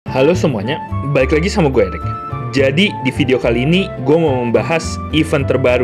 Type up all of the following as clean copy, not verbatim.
Halo semuanya, balik lagi sama gue Erik. Jadi di video kali ini gue mau membahas event terbaru.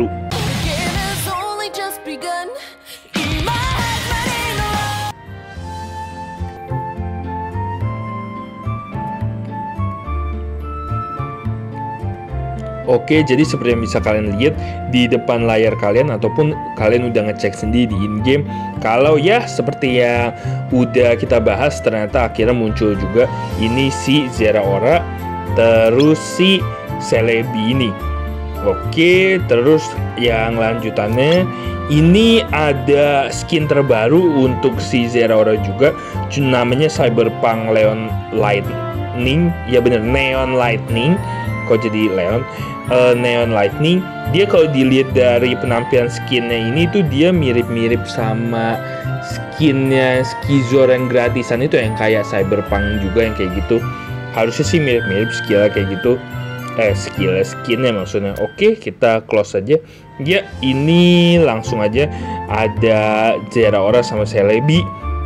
Oke, jadi seperti yang bisa kalian lihat di depan layar kalian ataupun kalian udah ngecek sendiri di in-game. Kalau ya seperti yang udah kita bahas, ternyata akhirnya muncul juga ini si Zeraora, terus si Celebi ini. Oke, terus yang lanjutannya ini ada skin terbaru untuk si Zeraora juga, namanya Cyberpunk Neon Lightning. Ya bener, Neon Lightning. Kok jadi Leon? Neon Lightning. Dia kalau dilihat dari penampilan skinnya ini tuh dia mirip-mirip sama skinnya Skizor yang gratisan itu, yang kayak Cyberpunk juga yang kayak gitu. Harusnya sih mirip-mirip skillnya kayak gitu. Skinnya maksudnya. Oke, kita close aja. Ya, ini langsung aja ada Zeraora sama Celebi.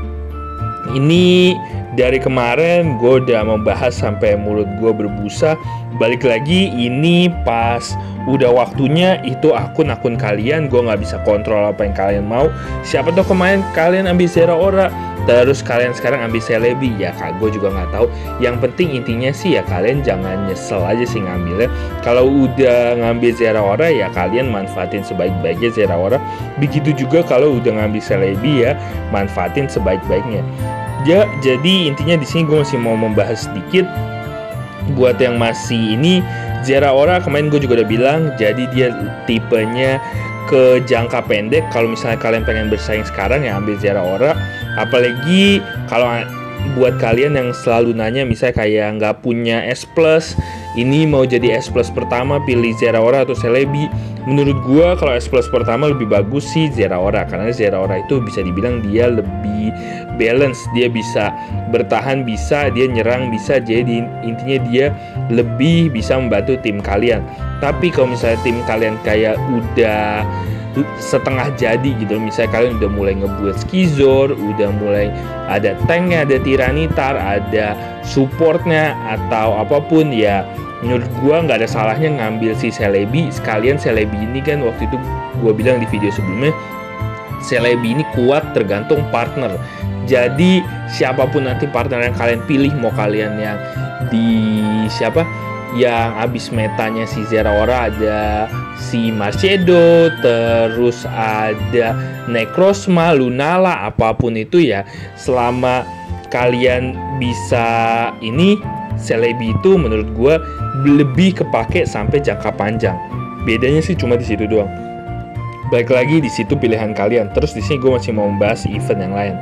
Ini dari kemarin gue udah membahas sampai mulut gue berbusa. Balik lagi, ini pas udah waktunya itu akun-akun kalian, gue nggak bisa kontrol apa yang kalian mau. Siapa tahu kemarin kalian ambil Zeraora, terus kalian sekarang ambil Celebi. Ya kak, gue juga nggak tahu. Yang penting intinya sih ya kalian jangan nyesel aja sih ngambilnya. Kalau udah ngambil Zeraora ya kalian manfaatin sebaik-baiknya Zeraora. Begitu juga kalau udah ngambil Celebi ya manfaatin sebaik-baiknya. Ya, jadi intinya di sini gue masih mau membahas sedikit buat yang masih ini. Zeraora kemarin gue juga udah bilang, jadi dia tipenya ke jangka pendek. Kalau misalnya kalian pengen bersaing sekarang ya ambil Zeraora. Apalagi kalau buat kalian yang selalu nanya misalnya kayak nggak punya S+, ini mau jadi S+ pertama pilih Zeraora atau Celebi. Menurut gua kalau S+ pertama lebih bagus sih Zeraora, karena Zeraora itu bisa dibilang dia lebih balance, dia bisa bertahan, bisa dia nyerang, bisa, jadi intinya dia lebih bisa membantu tim kalian. Tapi kalau misalnya tim kalian kayak udah setengah jadi gitu, misalnya kalian udah mulai ngebuat Skizor, udah mulai ada tanknya, ada Tiranitar, ada supportnya atau apapun, ya menurut gua nggak ada salahnya ngambil si Celebi. Sekalian Celebi ini kan waktu itu gua bilang di video sebelumnya, Celebi ini kuat tergantung partner. Jadi siapapun nanti partner yang kalian pilih, mau kalian yang di siapa yang abis metanya si Zeraora, ada si Macedo, terus ada Necrozma, Lunala, apapun itu ya, selama kalian bisa ini, Celebi itu menurut gue lebih kepake sampai jangka panjang. Bedanya sih cuma di situ doang. Baik lagi di situ pilihan kalian. Terus di sini gue masih mau membahas event yang lain.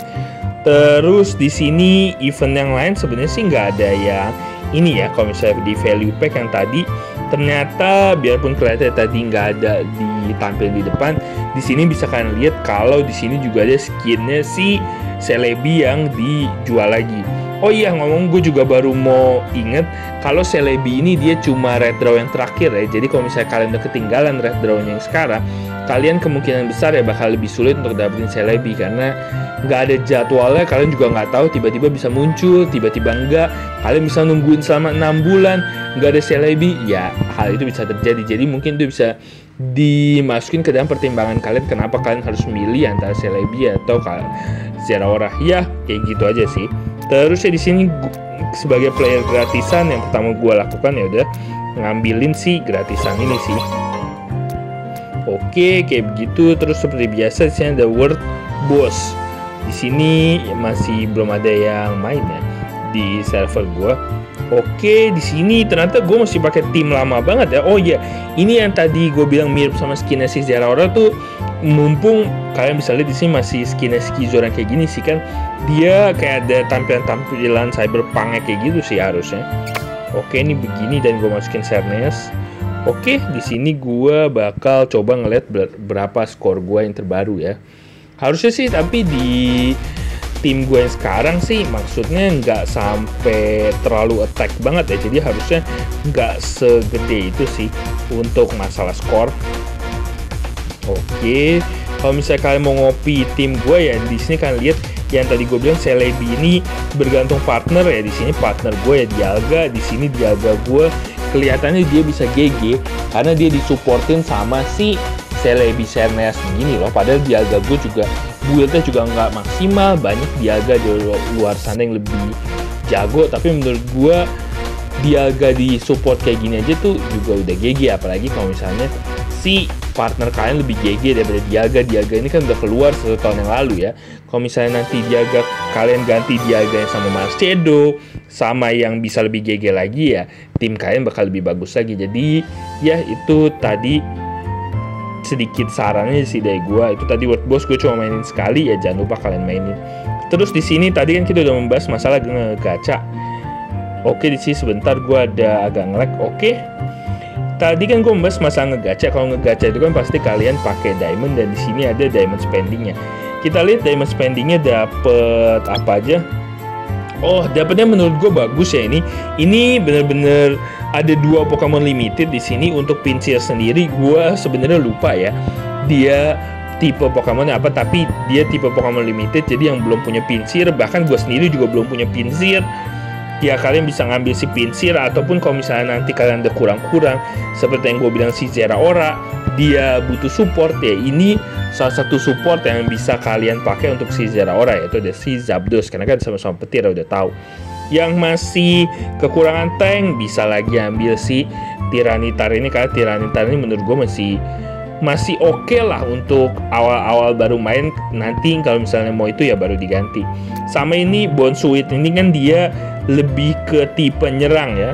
Terus di sini event yang lain sebenarnya sih nggak ada yang ini ya. Kalau misalnya di value pack yang tadi, ternyata biarpun kelihatan tadi nggak ada ditampil di depan, di sini bisa kalian lihat kalau di sini juga ada skinnya si Celebi yang dijual lagi. Oh iya, ngomong gue juga baru mau inget kalau Celebi ini dia cuma red draw yang terakhir ya. Jadi kalau misalnya kalian udah ketinggalan red draw-nya yang sekarang, kalian kemungkinan besar ya bakal lebih sulit untuk dapetin Celebi, karena nggak ada jadwalnya. Kalian juga nggak tahu tiba-tiba bisa muncul, tiba-tiba enggak. Kalian bisa nungguin selama 6 bulan nggak ada Celebi, ya hal itu bisa terjadi. Jadi mungkin itu bisa dimasukin ke dalam pertimbangan kalian kenapa kalian harus milih antara Celebi atau Zeraora. Ya kayak gitu aja sih. Terus ya di sini sebagai player gratisan yang pertama gue lakukan ya udah ngambilin si gratisan ini sih. Oke, kayak begitu. Terus seperti biasa di sini ada World Boss. Di sini masih belum ada yang main ya di server gue. Oke, di sini ternyata gue masih pakai tim lama banget ya. Oh iya, ini yang tadi gue bilang mirip sama skinnya si Zeraora tuh, mumpung kalian bisa lihat di sini masih skinnya Skizor yang kayak gini sih kan, dia kayak ada tampilan Cyberpunk kayak gitu sih harusnya. Oke, ini begini dan gue masukin Cernes. Oke, di sini gue bakal coba ngeliat berapa skor gue yang terbaru ya. Harusnya sih, tapi di tim gue yang sekarang sih maksudnya nggak sampai terlalu attack banget ya, jadi harusnya nggak segede itu sih untuk masalah skor. Oke, kalau misalnya kalian mau ngopi tim gue ya, di sini kalian lihat yang tadi gue bilang Celebi ini bergantung partner ya. Di sini partner gue ya Dialga, di sini Dialga gue kelihatannya dia bisa GG karena dia disupportin sama si Celebi Xerneas begini loh. Padahal Dialga gue juga build-nya juga nggak maksimal, banyak Dialga di luar sana yang lebih jago, tapi menurut gue Dialga di support kayak gini aja tuh juga udah GG, apalagi kalau misalnya si partner kalian lebih GG daripada Dialga. Dialga ini kan udah keluar 1 tahun yang lalu ya. Kalau misalnya nanti Dialga kalian ganti Dialga yang sama Marcedo sama yang bisa lebih GG lagi ya, tim kalian bakal lebih bagus lagi. Jadi ya itu tadi sedikit sarannya sih dari gua. Itu tadi World Boss gue cuma mainin sekali ya, jangan lupa kalian mainin. Terus di sini tadi kan kita udah membahas masalah ngegacha. Oke, di sini sebentar gue ada agak nge-lag. Oke. Tadi kan gue membahas masalah ngegacha. Kalau ngegacha itu kan pasti kalian pakai diamond, dan di sini ada diamond spendingnya. Kita lihat diamond spendingnya dapet apa aja. Oh, dapetnya menurut gue bagus ya ini. Ini bener-bener ada 2 Pokemon limited di sini. Untuk Pinsir sendiri gue sebenarnya lupa ya dia tipe Pokemon apa, tapi dia tipe Pokemon limited. Jadi yang belum punya Pinsir, bahkan gue sendiri juga belum punya Pinsir, ya kalian bisa ngambil si Pinsir. Ataupun kalau misalnya nanti kalian ada kurang-kurang seperti yang gue bilang si Zeraora, dia butuh support ya, ini salah satu support yang bisa kalian pakai untuk si Zeraora, yaitu ada si Zapdos, karena kan sama-sama petir udah tahu. Yang masih kekurangan tank bisa lagi ambil si Tyranitar ini, karena Tyranitar ini menurut gue masih oke lah untuk awal-awal baru main. Nanti kalau misalnya mau itu ya baru diganti. Sama ini Bounsweet ini kan dia lebih ke tipe nyerang ya.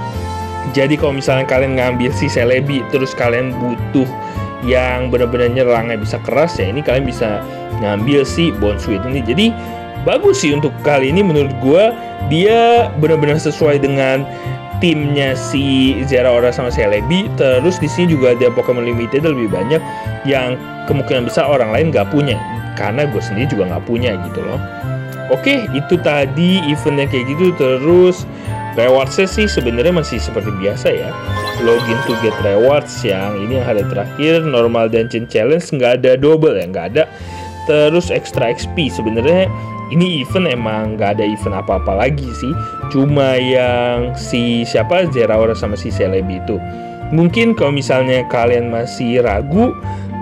Jadi kalau misalnya kalian ngambil si Celebi terus kalian butuh yang benar-benar nyerangnya bisa keras ya, ini kalian bisa ngambil si Bounsweet ini. Jadi bagus sih untuk kali ini menurut gue. Dia benar-benar sesuai dengan timnya si Zeraora sama Celebi. Terus di sini juga ada Pokemon limited lebih banyak yang kemungkinan besar orang lain nggak punya, karena gue sendiri juga nggak punya gitu loh. Oke, itu tadi eventnya kayak gitu. Terus rewardsnya sih sebenarnya masih seperti biasa ya. Login to get rewards yang ini yang hari terakhir. Normal dungeon challenge nggak ada double ya, nggak ada. Terus extra XP sebenarnya ini event emang nggak ada event apa-apa lagi sih. Cuma yang si siapa Zeraora sama si Celebi itu. Mungkin kalau misalnya kalian masih ragu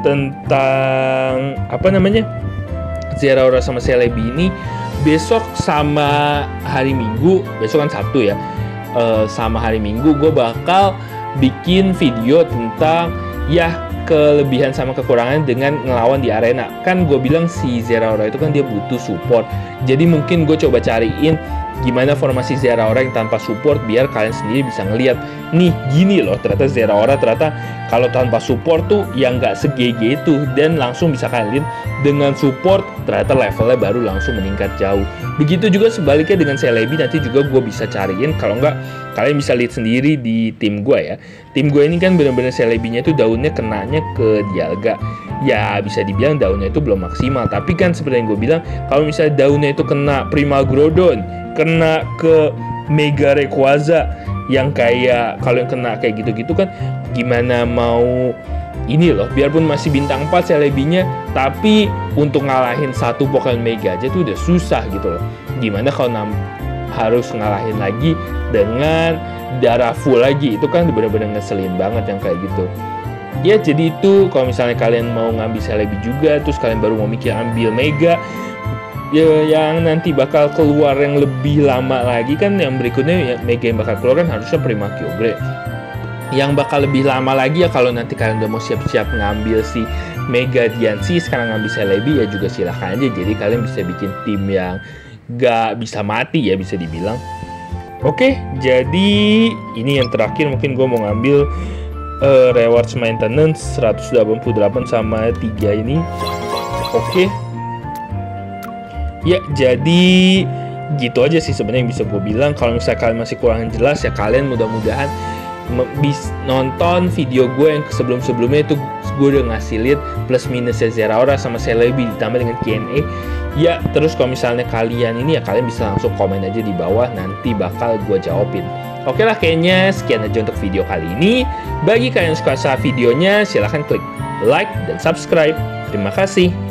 tentang apa namanya Zeraora sama Celebi ini, besok sama hari Minggu, besok kan Sabtu ya, sama hari Minggu gue bakal bikin video tentang ya kelebihan sama kekurangan dengan ngelawan di arena. Kan gue bilang si Zeraora itu kan dia butuh support, jadi mungkin gue coba cariin gimana formasi Zeraora yang tanpa support biar kalian sendiri bisa ngeliat nih gini loh ternyata Zeraora ternyata kalau tanpa support tuh yang nggak se-GG itu, dan langsung bisa kalian lihat dengan support ternyata levelnya baru langsung meningkat jauh. Begitu juga sebaliknya dengan Celebi, nanti juga gue bisa cariin, kalau nggak kalian bisa lihat sendiri di tim gue ya. Tim gue ini kan bener-bener Celebinya itu daunnya kenanya ke Dialga. Ya bisa dibilang daunnya itu belum maksimal, tapi kan seperti yang gue bilang, kalau misalnya daunnya itu kena Primagrodon, kena ke Mega Rayquaza, yang kayak kalau yang kena kayak gitu-gitu kan gimana mau ini loh, biarpun masih bintang 4 Celebinya, tapi untuk ngalahin satu Pokemon Mega aja tuh udah susah gitu loh. Gimana kalau harus ngalahin lagi dengan darah full lagi, itu kan bener-bener ngeselin banget yang kayak gitu. Ya jadi itu kalau misalnya kalian mau ngambil Celebi juga, terus kalian baru mau mikir ambil Mega ya, yang nanti bakal keluar yang lebih lama lagi kan, yang berikutnya ya, Mega yang bakal keluar kan harusnya Primakyogre. Yang bakal lebih lama lagi ya kalau nanti kalian udah mau siap-siap ngambil si Mega Diancie, sekarang ngambil Celebi ya juga silahkan aja. Jadi kalian bisa bikin tim yang gak bisa mati ya bisa dibilang. Oke, jadi ini yang terakhir mungkin gue mau ngambil rewards maintenance 188 sama 3 ini. Oke. Ya, jadi gitu aja sih sebenarnya yang bisa gue bilang. Kalau misalnya kalian masih kurang jelas ya, kalian mudah-mudahan nonton video gue yang sebelum-sebelumnya itu gue udah ngasih lihat plus minusnya Zeraora sama Celebi ditambah dengan Q&A. Ya, terus kalau misalnya kalian ini ya kalian bisa langsung komen aja di bawah, nanti bakal gue jawabin. Oke lah, kayaknya sekian aja untuk video kali ini. Bagi kalian yang suka sama videonya, silahkan klik like dan subscribe. Terima kasih.